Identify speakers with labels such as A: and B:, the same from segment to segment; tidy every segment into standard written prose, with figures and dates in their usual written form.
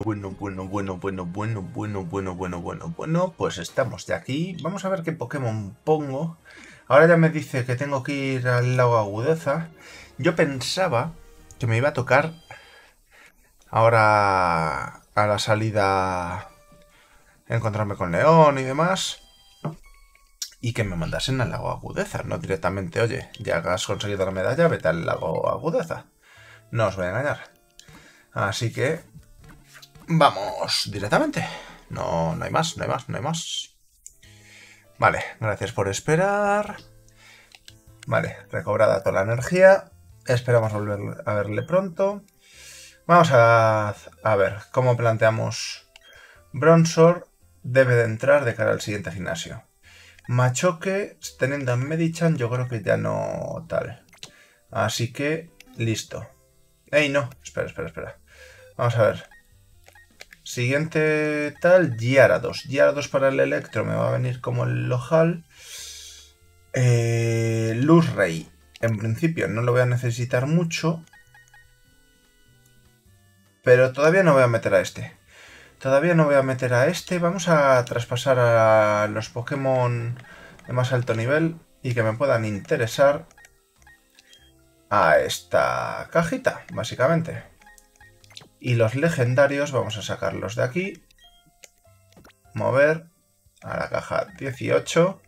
A: Bueno, pues estamos de aquí. Vamos a ver qué Pokémon pongo. Ahora ya me dice que tengo que ir al lago Agudeza. Yo pensaba que me iba a tocar ahora a la salida encontrarme con León y demás. Y que me mandasen al lago Agudeza, no directamente, oye, ya has conseguido la medalla, vete al lago Agudeza. No os voy a engañar. Así que vamos directamente. No, no hay más, no hay más, no hay más. Vale, gracias por esperar. Vale, recobrada toda la energía. Esperamos volver a verle pronto. Vamos a ver cómo planteamos. Bronzor debe de entrar de cara al siguiente gimnasio. Machoke, teniendo a Medichan, yo creo que ya no tal. Así que, listo. ¡Ey, no! Espera. Vamos a ver. Siguiente tal, Gyarados. Gyarados para el Electro me va a venir como el Lohal. Luzray. En principio no lo voy a necesitar mucho. Pero todavía no voy a meter a este. Vamos a traspasar a los Pokémon de más alto nivel y que me puedan interesar a esta cajita, básicamente. Y los legendarios vamos a sacarlos de aquí. Mover a la caja 18.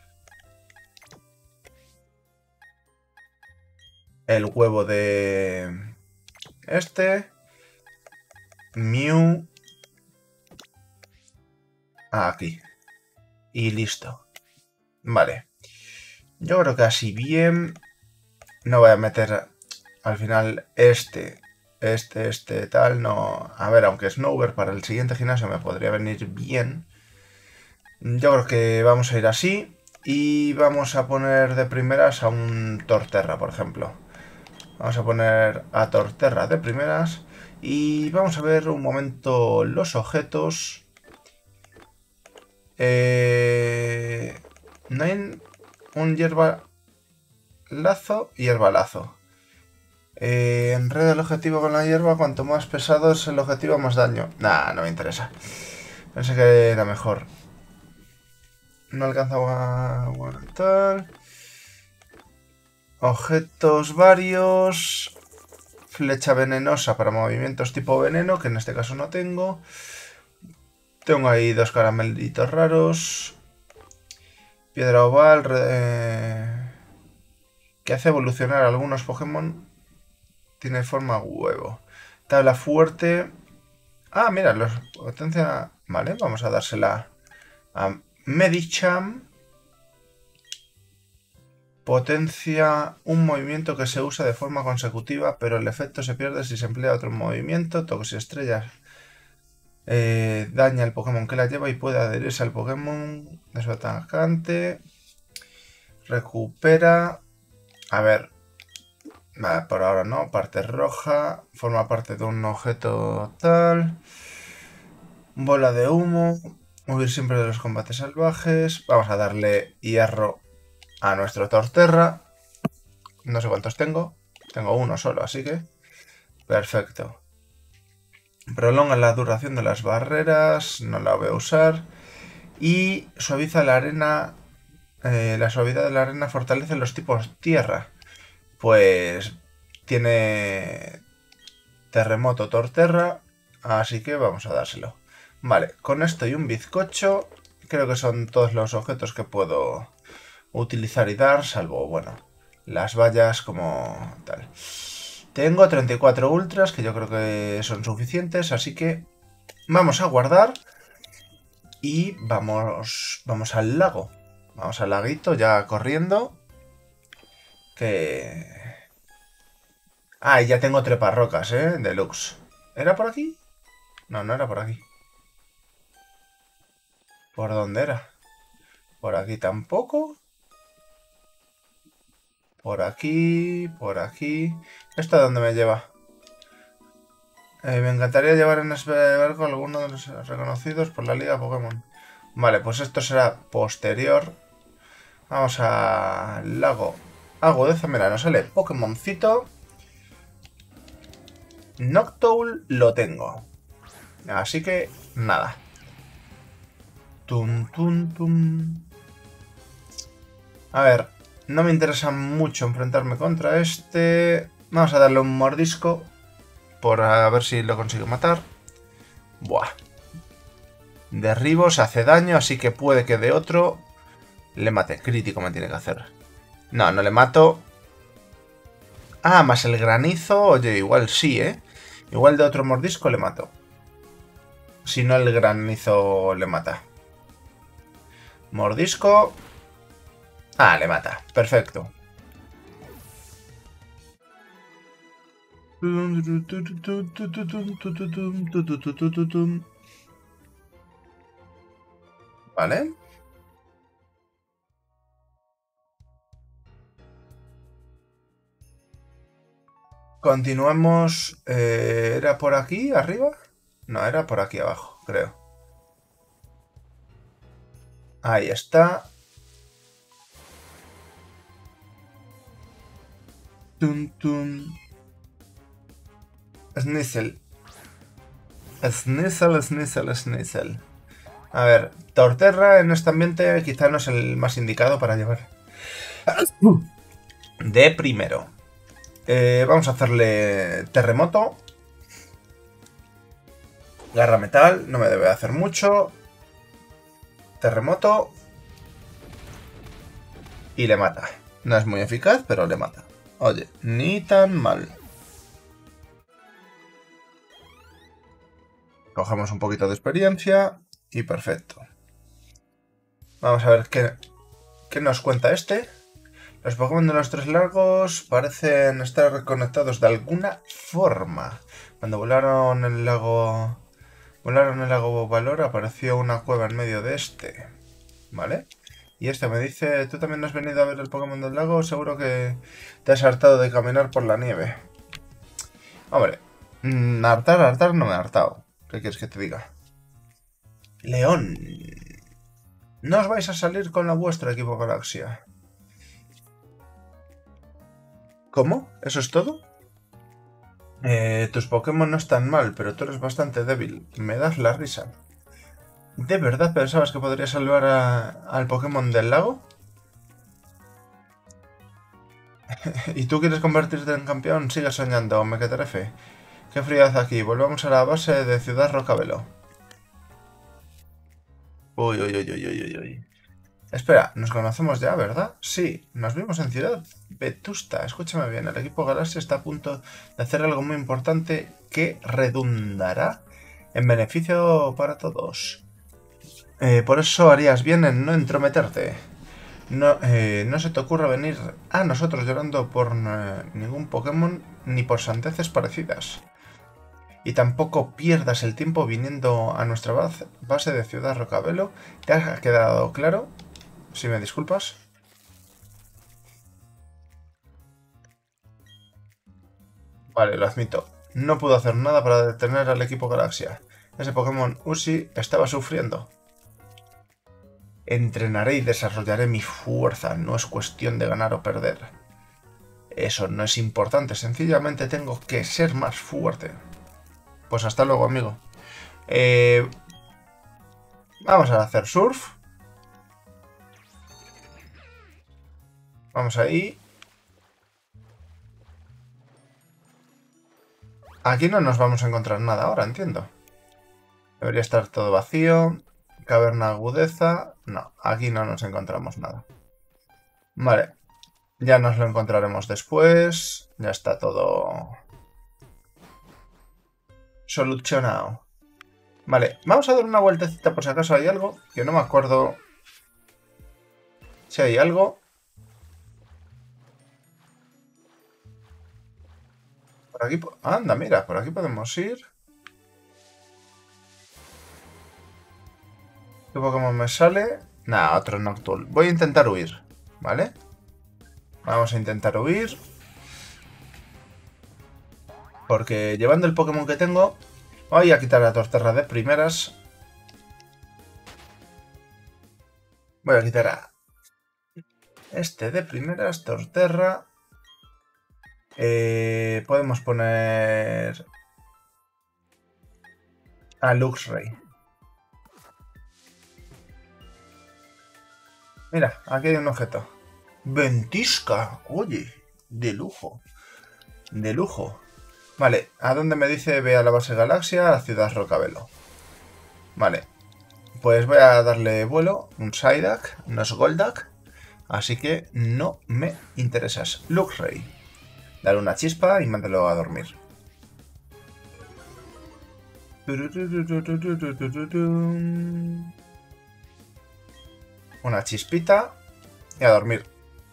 A: El huevo de este. Mew. Aquí. Y listo. Vale. Yo creo que así bien. No voy a meter al final este tal. No. A ver, aunque Snover para el siguiente gimnasio me podría venir bien. Yo creo que vamos a ir así. Y vamos a poner de primeras a un Torterra, por ejemplo. Vamos a poner a Torterra de primeras. Y vamos a ver un momento los objetos. No hay un hierba lazo. Enreda el objetivo con la hierba. Cuanto más pesado es el objetivo, más daño. Nah, no me interesa. Pensé que era mejor. No alcanzaba a aguantar. Objetos varios. Flecha venenosa para movimientos tipo veneno, que en este caso no tengo. Tengo ahí dos caramelitos raros. Piedra oval. Que hace evolucionar a algunos Pokémon. Tiene forma huevo. Tabla fuerte. Ah, mira, los potencia. Vale, vamos a dársela a Medicham. Potencia un movimiento que se usa de forma consecutiva, pero el efecto se pierde si se emplea otro movimiento. Toques estrellas. Daña al Pokémon que la lleva y puede adherirse al Pokémon de su atacante. Recupera. A ver. Vale, por ahora no. Parte roja. Forma parte de un objeto tal. Bola de humo. Huir siempre de los combates salvajes. Vamos a darle hierro a nuestro Torterra. No sé cuántos tengo. Tengo uno solo, así que... Perfecto. Prolonga la duración de las barreras. No la voy a usar. Y suaviza la arena. La suavidad de la arena fortalece los tipos tierra. Pues... Tiene... Terremoto Torterra. Así que vamos a dárselo. Vale, con esto y un bizcocho. Creo que son todos los objetos que puedo utilizar y dar, salvo, bueno, las vallas como tal. Tengo 34 ultras, que yo creo que son suficientes, así que vamos a guardar y vamos al lago. Vamos al laguito ya corriendo. Que... Ah, y ya tengo treparrocas, deluxe. ¿Era por aquí? No, no era por aquí. ¿Por dónde era? Por aquí tampoco. Por aquí, por aquí. ¿Esto a dónde me lleva? Me encantaría llevar en este barco alguno de los reconocidos por la Liga Pokémon. Vale, pues esto será posterior. Vamos al lago Agudeza. Mira, nos sale Pokémoncito. Noctowl lo tengo. Así que, nada. Tum, tum, tum. A ver, no me interesa mucho enfrentarme contra este. Vamos a darle un mordisco por a ver si lo consigo matar. Buah. Derribo, se hace daño, así que puede que de otro le mate. Crítico me tiene que hacer. No, no le mato. Ah, más el granizo. Oye, igual sí, ¿eh? Igual de otro mordisco le mato. Si no, el granizo le mata. Mordisco. Ah, le mata. Perfecto. Vale. Continuamos. ¿Era por aquí arriba? No, era por aquí abajo, creo. Ahí está. Tum, tum. Snizzle. Snizzle, Snizzle, Snizzle. A ver, Torterra en este ambiente quizá no es el más indicado para llevar. De primero. Vamos a hacerle terremoto. Garra metal, no me debe hacer mucho. Terremoto. Y le mata. No es muy eficaz, pero le mata. Oye, ni tan mal. Cogemos un poquito de experiencia y perfecto. Vamos a ver qué nos cuenta este. Los Pokémon de los tres lagos parecen estar conectados de alguna forma. Cuando volaron el lago Valor apareció una cueva en medio de este. ¿Vale? Y este me dice, ¿tú también has venido a ver el Pokémon del lago? Seguro que te has hartado de caminar por la nieve. Hombre, hartar no me he hartado. ¿Qué quieres que te diga? León. No os vais a salir con la vuestra, equipo Galaxia. ¿Cómo? ¿Eso es todo? Tus Pokémon no están mal, pero tú eres bastante débil. Me das la risa. ¿De verdad pensabas que podrías salvar al Pokémon del lago? ¿Y tú quieres convertirte en campeón? Sigue soñando, Mequetrefe. Qué frío hace aquí. Volvamos a la base de Ciudad Rocabelo. Uy, uy, uy, uy, uy, uy. Espera, nos conocemos ya, ¿verdad? Sí, nos vimos en Ciudad Vetusta. Escúchame bien, el equipo Galaxia está a punto de hacer algo muy importante que redundará en beneficio para todos. Por eso harías bien en no entrometerte. No se te ocurra venir a nosotros llorando por ningún Pokémon ni por sandeces parecidas. Y tampoco pierdas el tiempo viniendo a nuestra base de Ciudad Rocabelo. ¿Te ha quedado claro? Si me disculpas. Vale, lo admito. No puedo hacer nada para detener al equipo Galaxia. Ese Pokémon Uzi estaba sufriendo. Entrenaré y desarrollaré mi fuerza. No es cuestión de ganar o perder. Eso no es importante. Sencillamente tengo que ser más fuerte. Pues hasta luego, amigo. Vamos a hacer surf. Vamos ahí. Aquí no nos vamos a encontrar nada ahora, entiendo. Debería estar todo vacío. Caverna agudeza. No, aquí no nos encontramos nada. Vale. Ya nos lo encontraremos después. Ya está todo solucionado. Vale, vamos a dar una vueltecita por si acaso hay algo. Que no me acuerdo si hay algo. Por aquí... Anda, mira, por aquí podemos ir. ¿Qué Pokémon me sale? Nah, otro Noctowl. Voy a intentar huir, ¿vale? Vamos a intentar huir. Porque llevando el Pokémon que tengo, voy a quitar a Torterra de primeras. Voy a quitar a este de primeras, Torterra. Podemos poner a Luxray. Mira, aquí hay un objeto. Ventisca. Oye, de lujo. De lujo. Vale, ¿a dónde me dice ve a la base galaxia? A la ciudad Rocabelo. Vale, pues voy a darle vuelo. Un Psyduck, no es Golduck. Así que no me interesas. Luxray. Dale una chispa y mándalo a dormir. Una chispita y a dormir.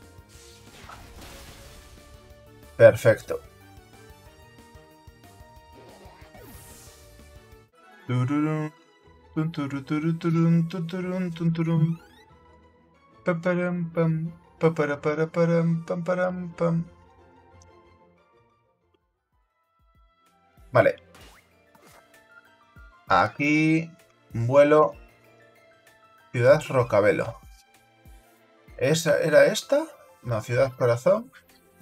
A: Perfecto. Vale. Aquí vuelo. Ciudad Rocabelo. ¿Esa era esta? No, Ciudad Corazón.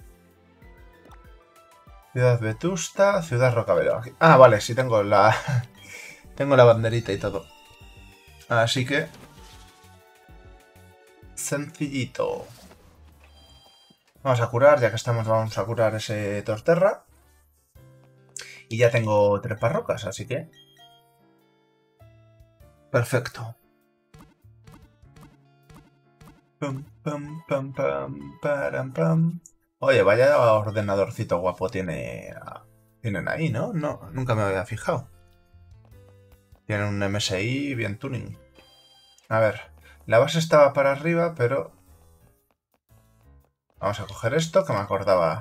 A: Ciudad Vetusta, Ciudad Rocabelo. Ah, vale, sí tengo la... tengo la banderita y todo. Así que... sencillito. Vamos a curar, ya que estamos, vamos a curar ese Torterra. Y ya tengo 3 parrocas, así que... perfecto. Pam, pam, pam, pam, param, pam. Oye, vaya ordenadorcito guapo tienen ahí, ¿no? No, nunca me había fijado. Tienen un MSI bien tuning. A ver, la base estaba para arriba, pero... vamos a coger esto, que me acordaba.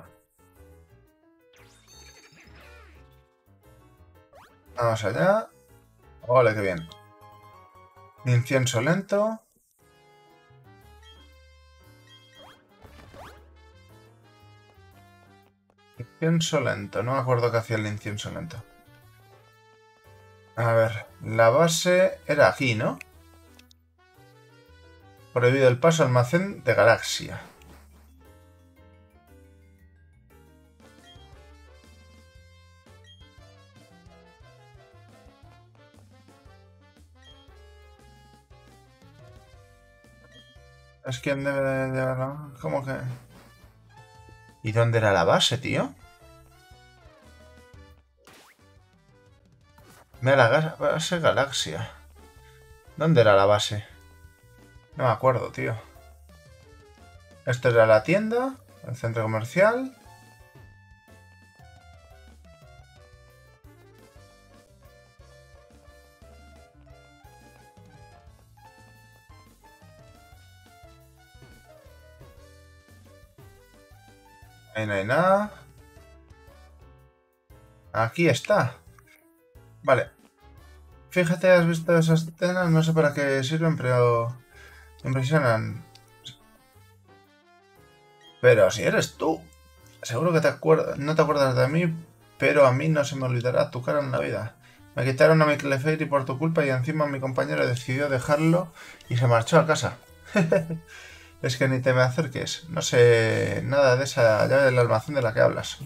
A: Vamos allá. Ole, qué bien. Incienso lento. Incienso lento. No me acuerdo qué hacía el incienso lento. A ver, la base era aquí, ¿no? Prohibido el paso al almacén de Galaxia. Es quien debe de llevarlo. ¿Cómo que? ¿Y dónde era la base, tío? Mira, la base Galaxia. ¿Dónde era la base? No me acuerdo, tío. Esto era la tienda, el centro comercial. Ahí no hay nada. Aquí está. Vale. Fíjate, has visto esas escenas, no sé para qué sirven, pero me impresionan. Pero si eres tú, seguro que no te acuerdas de mí, pero a mí no se me olvidará tu cara en la vida. Me quitaron a mi Clefairy por tu culpa y encima mi compañero decidió dejarlo y se marchó a casa. Es que ni te me acerques, no sé nada de esa llave del almacén de la que hablas.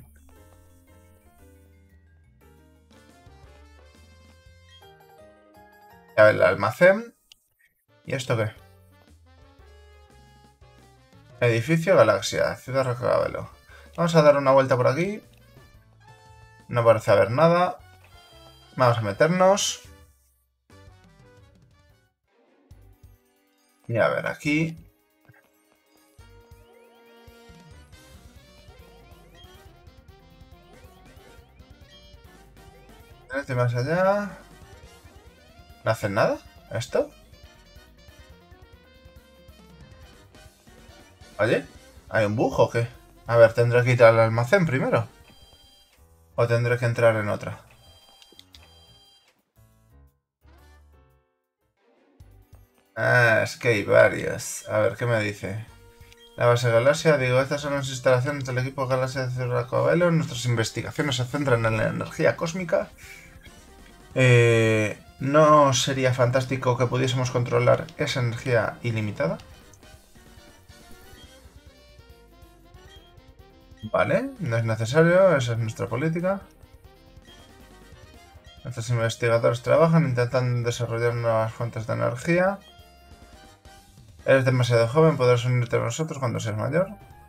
A: Llave del almacén. ¿Y esto qué? Edificio Galaxia, Ciudad Rocabelo. Vamos a dar una vuelta por aquí. No parece haber nada. Vamos a meternos. Y a ver, aquí. Este más allá. ¿No hacen nada? ¿Esto? Oye, ¿hay un bug o qué? A ver, ¿tendré que ir al almacén primero? ¿O tendré que entrar en otra? Ah, es que hay varios. A ver, ¿qué me dice? La base Galaxia, digo, estas son las instalaciones del equipo Galaxia de Ciudad Rocabelo. Nuestras investigaciones se centran en la energía cósmica. ¿No sería fantástico que pudiésemos controlar esa energía ilimitada? Vale, no es necesario, esa es nuestra política. Estos investigadores trabajan intentando desarrollar nuevas fuentes de energía. Eres demasiado joven, podrás unirte a nosotros cuando seas mayor.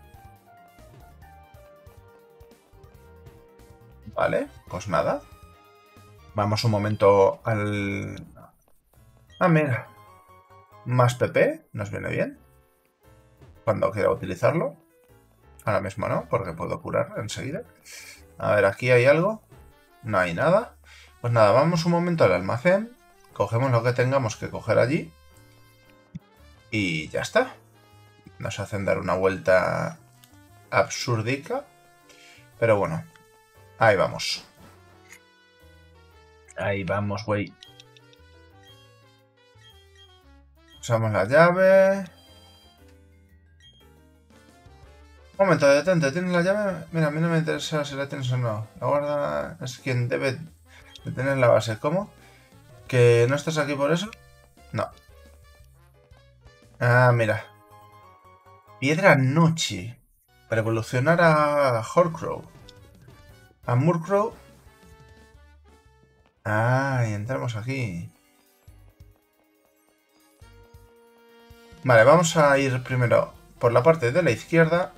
A: Vale, pues nada. Vamos un momento al... Ah, mira. Más PP, nos viene bien. Cuando quiera utilizarlo. Ahora mismo no, porque puedo curar enseguida. A ver, ¿aquí hay algo? No hay nada. Pues nada, vamos un momento al almacén. Cogemos lo que tengamos que coger allí. Y ya está. Nos hacen dar una vuelta absurdica. Pero bueno, ahí vamos. Ahí vamos, güey. Usamos la llave. Un momento, detente. ¿Tienes la llave? Mira, a mí no me interesa si la tienes o no. La guarda es quien debe de tener la base. ¿Cómo? ¿Que no estás aquí por eso? No. Ah, mira. Piedra Noche. Para evolucionar a Horcrow. A Murkrow. Ah, y entramos aquí. Vale, vamos a ir primero por la parte de la izquierda.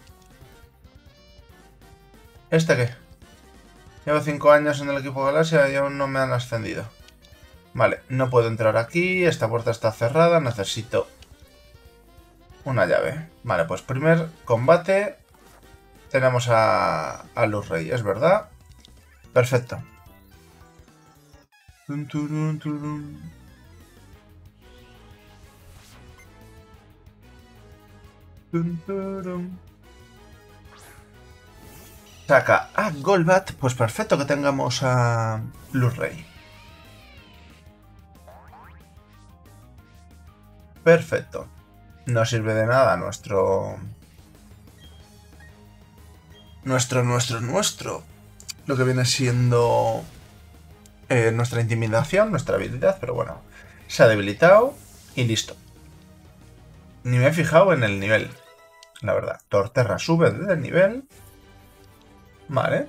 A: ¿Este qué? Llevo 5 años en el equipo Galaxia y aún no me han ascendido. Vale, no puedo entrar aquí. Esta puerta está cerrada. Necesito una llave. Vale, pues primer combate. Tenemos a Luz Rey, ¿es verdad? Perfecto. Saca a Golbat. Pues perfecto que tengamos a Luz Rey. Perfecto. No sirve de nada nuestro... Lo que viene siendo nuestra intimidación, nuestra habilidad, pero bueno. Se ha debilitado y listo. Ni me he fijado en el nivel, la verdad. Torterra sube de nivel. Vale.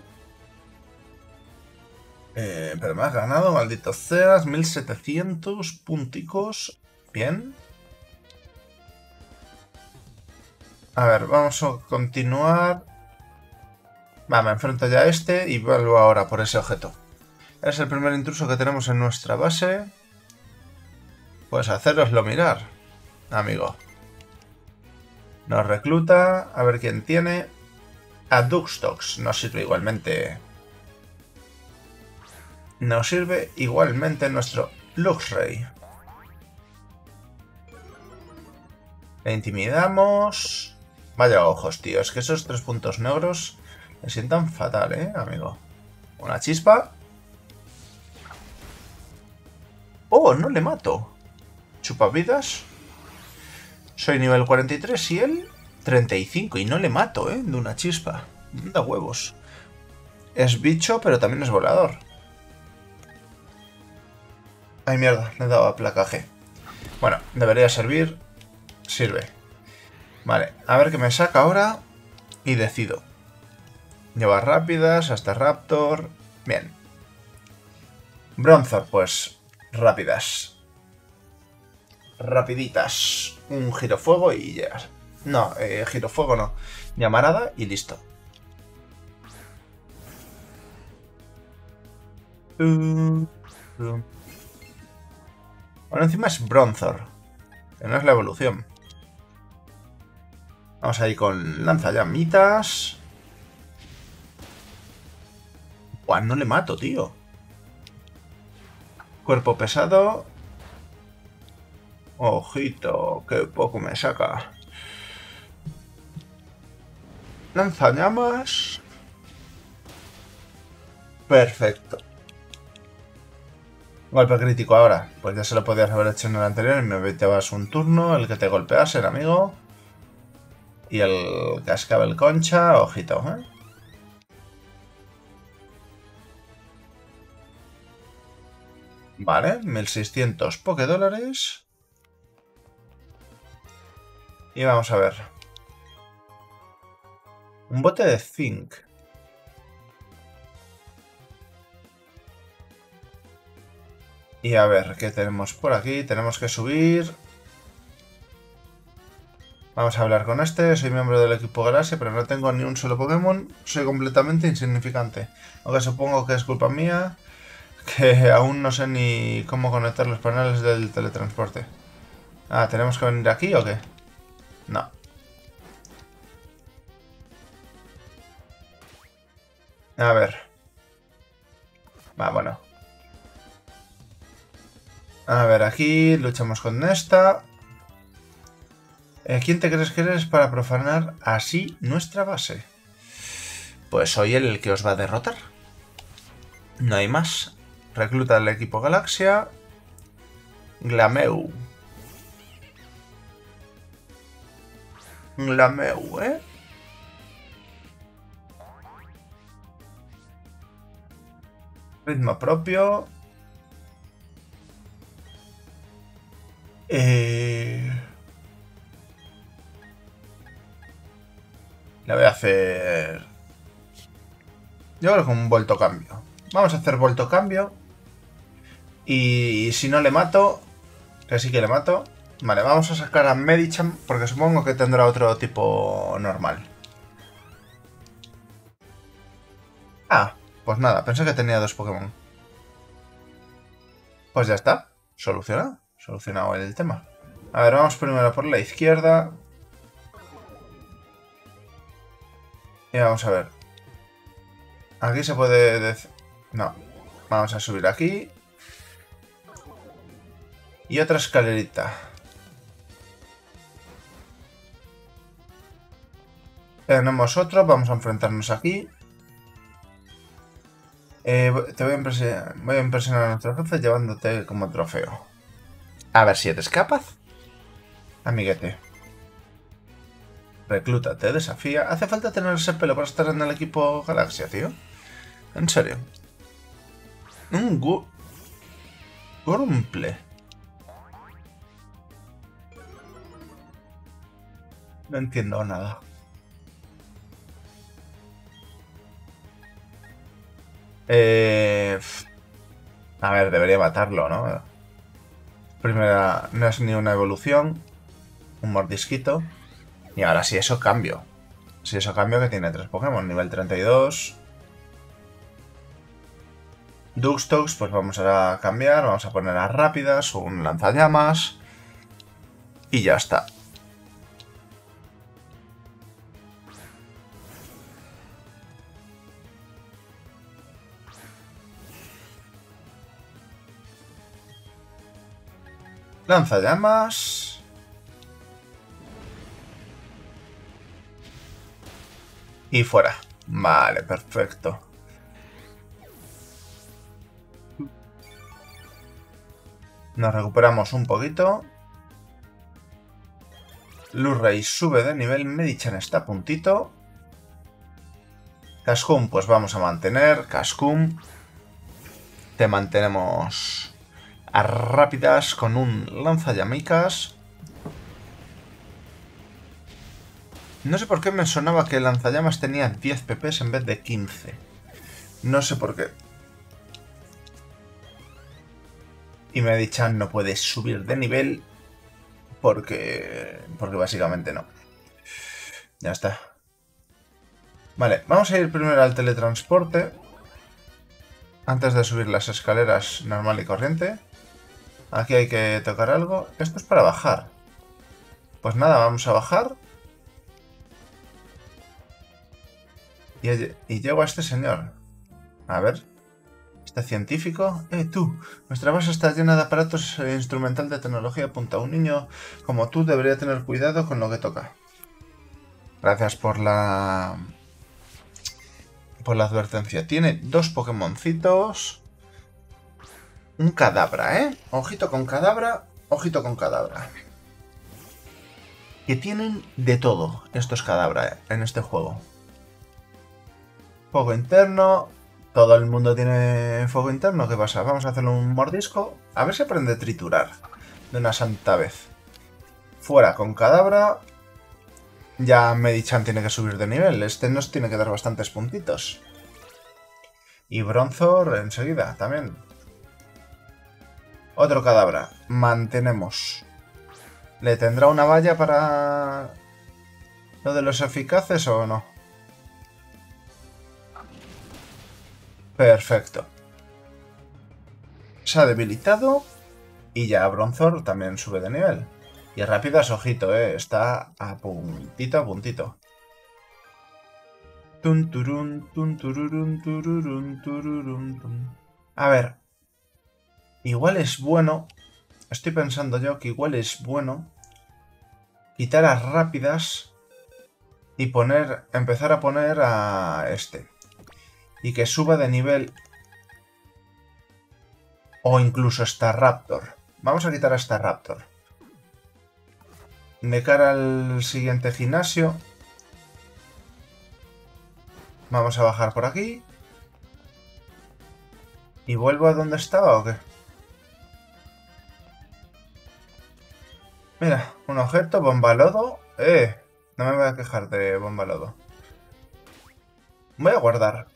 A: Pero me has ganado, maldito seas. 1700 punticos. Bien. A ver, vamos a continuar. Va, me enfrento ya a este y vuelvo ahora por ese objeto. Es el primer intruso que tenemos en nuestra base. Pues hacéroslo mirar, amigo. Nos recluta, a ver quién tiene. A Duxtox nos sirve igualmente. Nos sirve igualmente nuestro Luxray. Le intimidamos. Vaya ojos, tío. Es que esos 3 puntos negros me sientan fatal, amigo. Una chispa. ¡Oh, no le mato! Chupavidas. Soy nivel 43 y él 35. Y no le mato, de una chispa. Da huevos. Es bicho, pero también es volador. Ay, mierda, le he dado a placaje. Bueno, debería servir. Sirve. Vale, a ver qué me saca ahora. Y decido. Lleva rápidas hasta Raptor. Bien. Bronzor, pues rápidas. Rapiditas. Un girofuego y ya. No, girofuego no. Llamarada y listo. Bueno, encima es Bronzor. Que no es la evolución. Vamos a ir con lanzallamitas. Buah, no le mato, tío. Cuerpo pesado. Ojito, que poco me saca. Lanzallamas. Perfecto. Golpe crítico ahora. Pues ya se lo podías haber hecho en el anterior y me llevas un turno, el que te golpease, el amigo. Y el cascabel concha, ojito, Vale, 1600 Pokédólares. Y vamos a ver. Un bote de zinc. Y a ver, ¿qué tenemos por aquí? Tenemos que subir. Vamos a hablar con este. Soy miembro del equipo Galaxia, pero no tengo ni un solo Pokémon. Soy completamente insignificante. Aunque supongo que es culpa mía, que aún no sé ni cómo conectar los paneles del teletransporte. Ah, ¿tenemos que venir aquí o qué? No. A ver. Va, bueno. A ver, aquí luchamos con esta. ¿Quién te crees que eres para profanar así nuestra base? Pues soy el que os va a derrotar. No hay más. Recluta al equipo Galaxia. Glameu. Glameu, ¿eh? Ritmo propio. Le voy a hacer... Yo creo que un vuelto cambio. Vamos a hacer vuelto cambio. Y si no le mato... Que sí que le mato. Vale, vamos a sacar a Medicham porque supongo que tendrá otro tipo normal. Ah, pues nada, pensé que tenía dos Pokémon. Pues ya está. Solucionado. Solucionado el tema. A ver, vamos primero por la izquierda. Y vamos a ver. Aquí se puede... No. Vamos a subir aquí. Y otra escalerita. Tenemos otro. Vamos a enfrentarnos aquí. Voy a impresionar a nuestro jefe llevándote como trofeo. A ver si eres capaz. Amiguete. Recluta, te desafía. ¿Hace falta tener ese pelo para estar en el equipo Galaxia, tío? En serio. Un Grumple. No entiendo nada. A ver, debería matarlo, ¿no? Primera, no es ni una evolución. Un mordisquito. Y ahora si eso cambio. Si eso cambio que tiene 3 Pokémon. Nivel 32. Duxtox, pues vamos a cambiar. Vamos a poner a rápidas. Un lanzallamas. Y ya está. Lanzallamas. Y fuera. Vale, perfecto. Nos recuperamos un poquito. Lurray sube de nivel. Medicham está a puntito. Cascum, pues vamos a mantener. Cascum. Te mantenemos a rápidas con un lanzallamicas. No sé por qué me sonaba que el lanzallamas tenía 10 pp en vez de 15. No sé por qué. Y Medicham no puede subir de nivel porque básicamente no. Ya está. Vale, vamos a ir primero al teletransporte. Antes de subir las escaleras normal y corriente. Aquí hay que tocar algo. Esto es para bajar. Pues nada, vamos a bajar. Y llego a este señor. A ver. Este científico. Tú. Nuestra base está llena de aparatos instrumental de tecnología punta. Un niño como tú debería tener cuidado con lo que toca. Gracias por la... advertencia. Tiene 2 Pokémoncitos. Un Kadabra, ¿eh? Ojito con Kadabra. Ojito con Kadabra. Que tienen de todo estos Kadabra en este juego. Fuego interno. Todo el mundo tiene fuego interno. ¿Qué pasa? Vamos a hacerle un mordisco. A ver si aprende a triturar. De una santa vez. Fuera con Kadabra. Ya Medicham tiene que subir de nivel. Este nos tiene que dar bastantes puntitos. Y Bronzor enseguida también. Otro cadáver. Mantenemos. ¿Le tendrá una valla para lo de los eficaces o no? Perfecto. Se ha debilitado. Y ya Bronzor también sube de nivel. Y Rápidas, ojito, está a puntito, a puntito. Tun, turun, tun, tururun, tururun, tururun, tun. A ver. Igual es bueno. Estoy pensando yo que igual es bueno quitar a Rápidas y empezar a poner a este. Y que suba de nivel. O incluso Staraptor. Vamos a quitar a Staraptor. De cara al siguiente gimnasio. Vamos a bajar por aquí. ¿Y vuelvo a donde estaba o qué? Mira, un objeto, bomba lodo. No me voy a quejar de bomba lodo. Voy a guardar.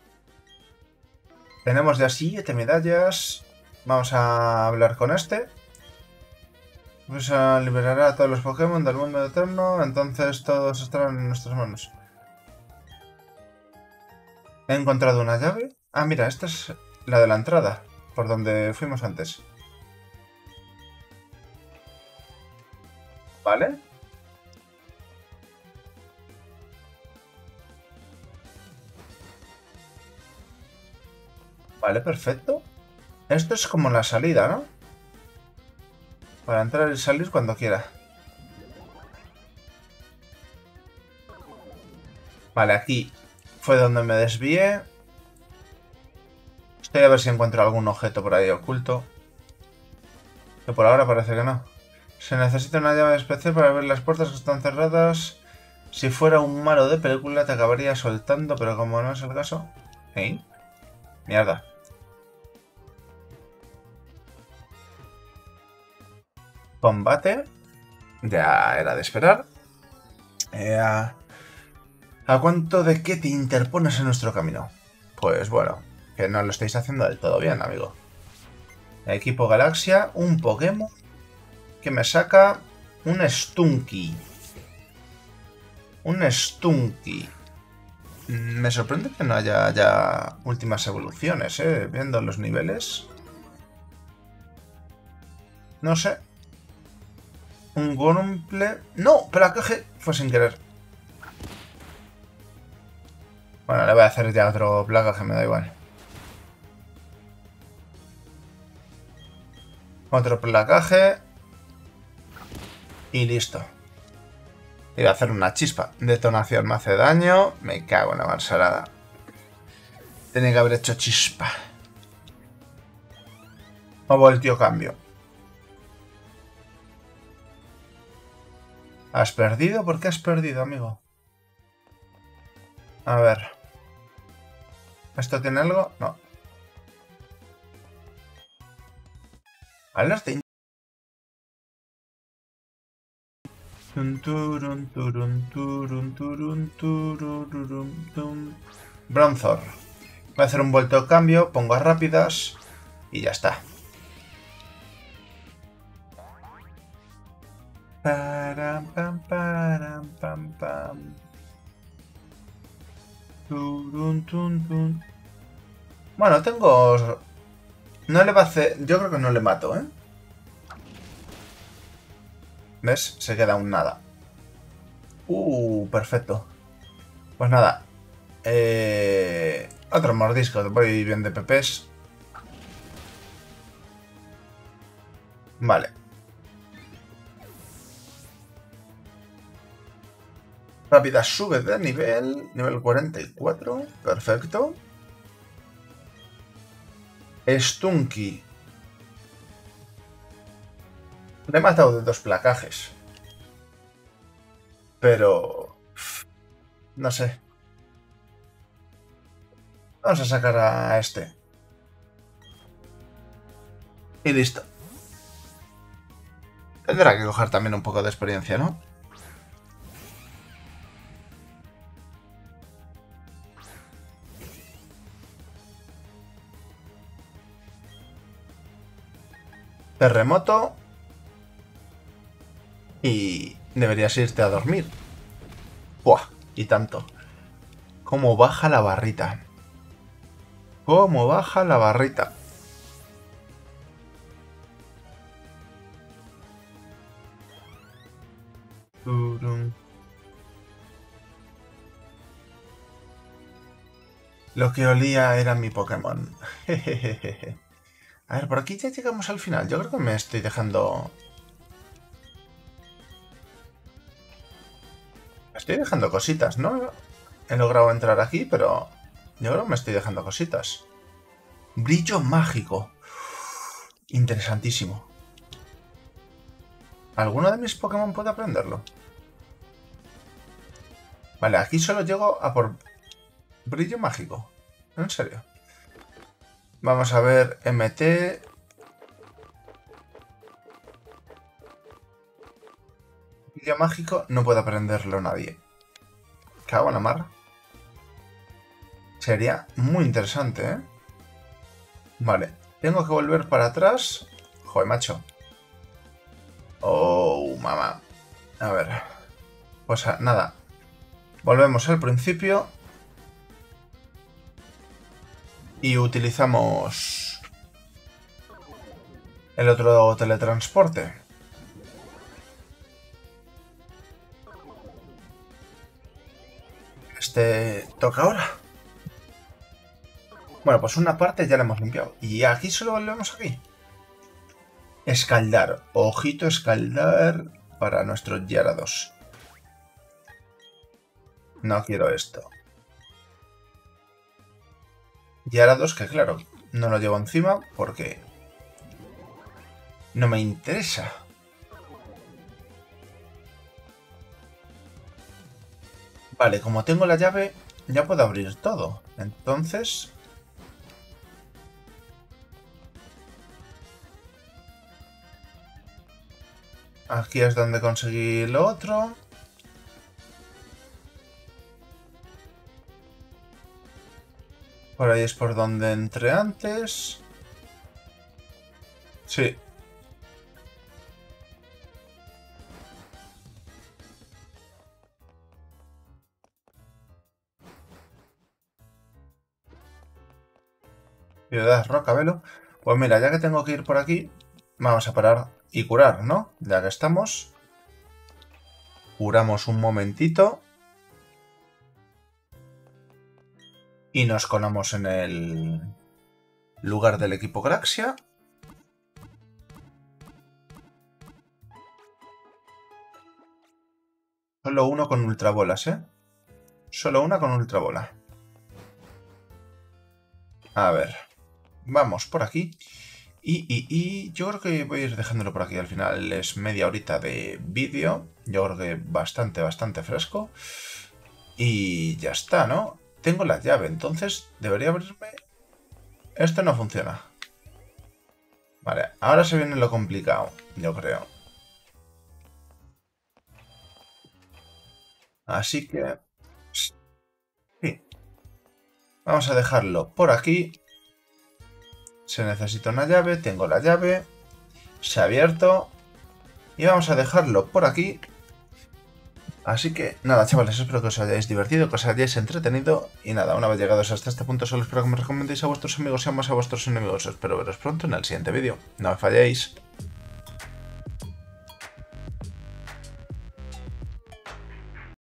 A: Tenemos ya 7 medallas. Vamos a hablar con este. Pues liberará a todos los Pokémon del mundo eterno. Entonces todos estarán en nuestras manos. He encontrado una llave. Ah, mira, esta es la de la entrada. Por donde fuimos antes. ¿Vale? Vale, perfecto. Esto es como la salida, ¿no? Para entrar y salir cuando quiera. Vale, aquí fue donde me desvié. Estoy a ver si encuentro algún objeto por ahí oculto. Que por ahora parece que no. Se necesita una llave especial para abrir las puertas que están cerradas. Si fuera un malo de película te acabaría soltando, pero como no es el caso... ¿Eh? Mierda. Combate. Ya era de esperar. ¿A cuánto de qué te interpones en nuestro camino? Pues bueno, que no lo estáis haciendo del todo bien, amigo. Equipo Galaxia, un Pokémon que me saca un Stunky. Un Stunky. Me sorprende que no haya ya últimas evoluciones, viendo los niveles. No sé. Un Gorumple... ¡No! Placaje fue sin querer. Bueno, le voy a hacer ya otro placaje, me da igual. Otro placaje. Y listo. Iba a hacer una chispa. Detonación me hace daño. Me cago en la marsalada. Tenía que haber hecho chispa. O voltio cambio. ¿Has perdido? ¿Por qué has perdido, amigo? A ver. ¿Esto tiene algo? No. Alerta. Bronzor. Voy a hacer un vuelto de cambio, pongo a rápidas y ya está. Param, pam, param, pam, pam. Bueno, tengo... No le va a hacer... Yo creo que no le mato, ¿eh? ¿Ves? Se queda un nada. Perfecto. Pues nada. Otro mordisco. Voy bien de pepes. Vale. Rápida sube de nivel. Nivel 44. Perfecto. Stunky. Le he matado de 2 placajes. Pero... No sé. Vamos a sacar a este. Y listo. Tendrá que coger también un poco de experiencia, ¿no? terremoto y deberías irte a dormir. ¡Buah! Y tanto. ¿Cómo baja la barrita? ¿Cómo baja la barrita? Lo que olía era mi Pokémon. A ver, por aquí ya llegamos al final. Yo creo que me estoy dejando... Me estoy dejando cositas, ¿no? He logrado entrar aquí, pero... Yo creo que me estoy dejando cositas. Brillo mágico. Interesantísimo. ¿Alguno de mis Pokémon puede aprenderlo? Vale, aquí solo llego a por brillo mágico. ¿En serio? Vamos a ver MT. Brillo mágico no puede aprenderlo nadie. Cago en la mar. Sería muy interesante, ¿eh? Vale, tengo que volver para atrás. Joder, macho. Oh, mamá. A ver. Pues nada. Volvemos al principio. Y utilizamos el otro teletransporte. Este toca ahora. Bueno, pues una parte ya la hemos limpiado. Y aquí solo volvemos aquí. Escaldar. Ojito escaldar para nuestros Gyarados. No quiero esto. Gyarados que claro, no lo llevo encima porque no me interesa. Vale, como tengo la llave, ya puedo abrir todo. Entonces... Aquí es donde conseguí lo otro. Por ahí es por donde entré antes. Sí. Ciudad Rocabelo. Pues mira, ya que tengo que ir por aquí, vamos a parar y curar, ¿no? Ya que estamos. Curamos un momentito. Y nos colamos en el lugar del equipo Graxia. Solo uno con ultrabolas, ¿eh? Solo una con ultrabola. A ver. Vamos por aquí. Y yo creo que voy a ir dejándolo por aquí. Al final es media horita de vídeo. Yo creo que bastante fresco. Y ya está, ¿no? Tengo la llave, entonces debería abrirme... Esto no funciona. Vale, ahora se viene lo complicado, yo creo. Así que... Sí. Vamos a dejarlo por aquí. Se necesita una llave, tengo la llave. Se ha abierto. Y vamos a dejarlo por aquí. Así que nada, chavales, espero que os hayáis divertido, que os hayáis entretenido. Y nada, una vez llegados hasta este punto, solo espero que me recomendéis a vuestros amigos y a vuestros enemigos. Espero veros pronto en el siguiente vídeo. No me falléis.